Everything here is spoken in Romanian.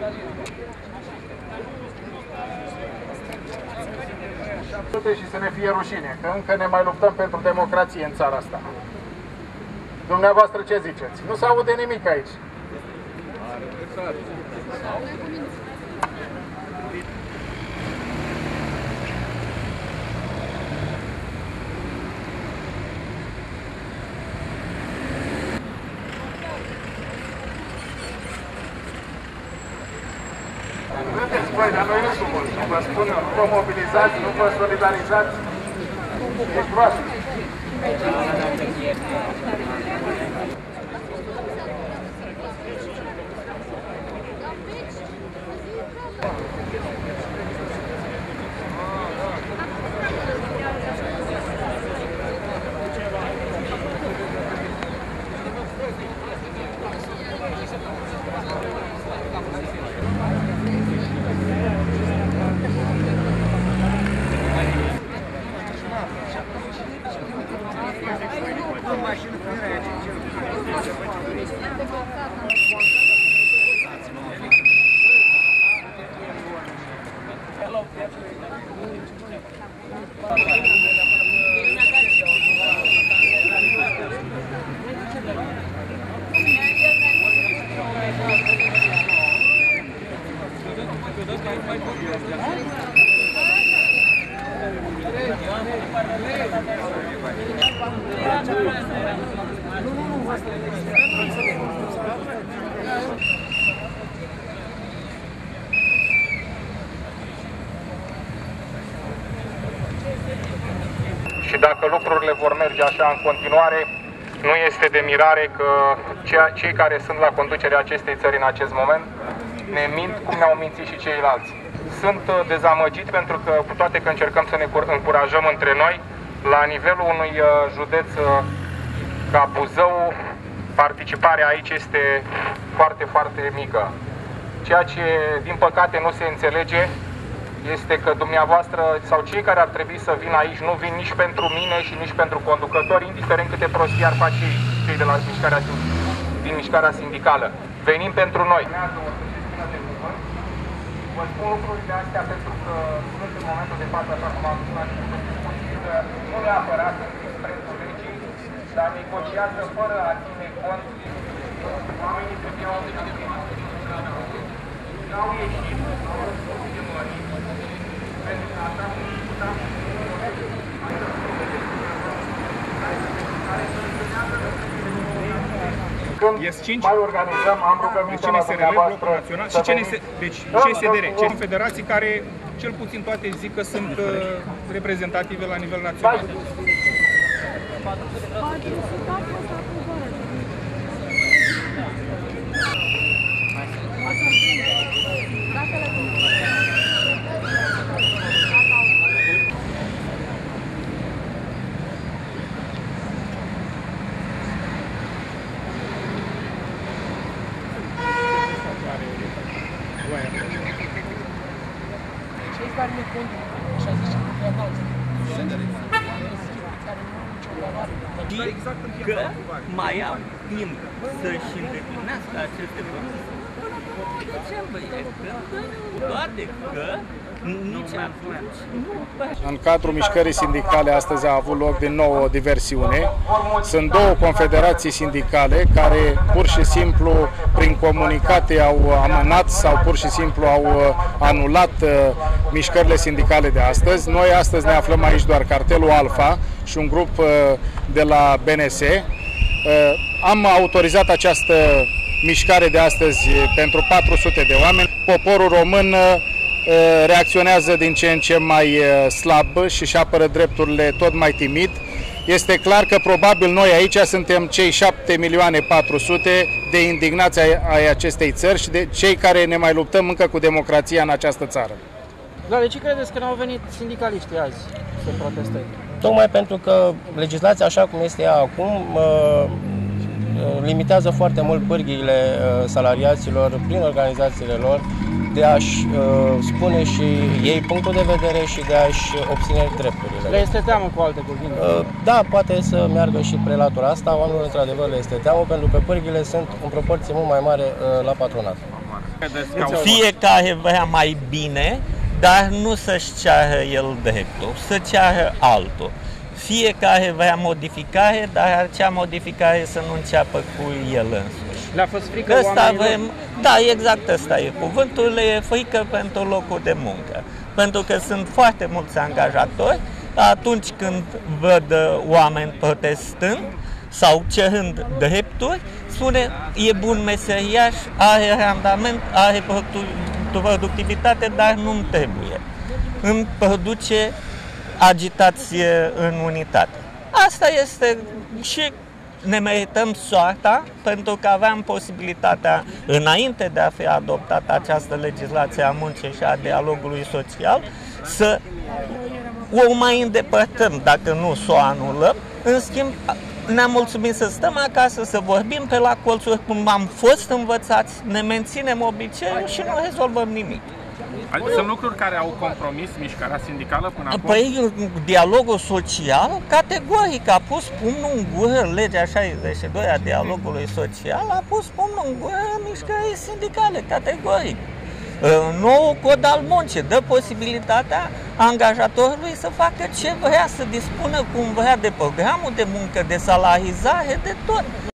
Și să ne fie rușine, că încă ne mai luptăm pentru democrație în țara asta. Dumneavoastră ce ziceți? Nu se aude nimic aici. Vedeți, voi, dar noi nu suporți. Vă spun, nu vă mobilizați, nu vă solidarizați. E groasă. Și dacă lucrurile vor merge așa în continuare, nu este de mirare că cei care sunt la conducerea acestei țări în acest moment ne mint cum ne-au mințit și ceilalți. Sunt dezamăgit pentru că, cu toate că încercăm să ne încurajăm între noi, la nivelul unui județ ca Buzău, participarea aici este foarte, foarte mică. Ceea ce, din păcate, nu se înțelege este că dumneavoastră sau cei care ar trebui să vină aici nu vin nici pentru mine și nici pentru conducători, indiferent câte prostii ar face cei de la mișcarea sindicală. Venim pentru noi. Vă spun lucrurile astea pentru că sunt în momentul de față, așa cum am spus, că nu neapărat sunt prețul legii, dar negociază fără a ține cont. Oamenii n-au ieșit, pentru că așa cum discutam, când mai organizăm, am rugămintea la dumneavoastră să veniți. Deci CSDR, cei federații care, cel puțin toate zic că sunt reprezentative la nivel național. Cei care ne conduc, așa zice, sunt care nu au nicio valoare. Că mai au timp să-și îndeplinească aceste promisiuni până pe decembrie. Toate că nici atunci nu. În cadrul mișcării sindicale astăzi a avut loc din nou o diversiune. Sunt două confederații sindicale care pur și simplu prin comunicate au amânat sau pur și simplu au anulat mișcările sindicale de astăzi. Noi astăzi ne aflăm aici doar cartelul Alfa și un grup de la BNS. Am autorizat această mișcare de astăzi pentru 400 de oameni. Poporul român reacționează din ce în ce mai slab și își apără drepturile tot mai timid. Este clar că probabil noi aici suntem cei 7.400.000 de indignați ai acestei țări și de cei care ne mai luptăm încă cu democrația în această țară. Dar de ce credeți că n-au venit sindicaliștii azi să protesteze? Tocmai pentru că legislația așa cum este ea acum limitează foarte mult pârghiile salariaților prin organizațiile lor de a-și spune și ei punctul de vedere și de a-și obține drepturile. Le este teamă, cu alte cuvinte? Da, poate să meargă și prelatura asta. Oamenilor într-adevăr le este teamă pentru că pârghiile sunt în proporție mult mai mare la patronat. Fiecare vrea mai bine, dar nu să-și ceară el dreptul, să ceară altul. Fiecare vrea modificare, dar acea modificare să nu înceapă cu el însuși. Le-a fost frică oamenilor? Da, exact ăsta e cuvântul, le e frică pentru locul de muncă. Pentru că sunt foarte mulți angajatori, atunci când văd oameni protestând sau cerând drepturi, spune, e bun meseriaș, are randament, are productivitate, dar nu-mi trebuie. Îmi produce agitație în unitate. Asta este și ne merităm soarta pentru că aveam posibilitatea, înainte de a fi adoptată această legislație a muncii și a dialogului social, să o mai îndepărtăm, dacă nu să o anulăm. În schimb, ne-am mulțumit să stăm acasă, să vorbim pe la colțuri cum am fost învățați, ne menținem obiceiul și nu rezolvăm nimic. Sunt lucruri care au compromis mișcarea sindicală până acum? Păi, dialogul social, categoric, a pus pumnul în gură, legea 62 a dialogului social, a pus pumnul în gură mișcării sindicale, categoric. Nou cod al muncii dă posibilitatea angajatorului să facă ce vrea, să dispună cum vrea de programul de muncă, de salarizare, de tot.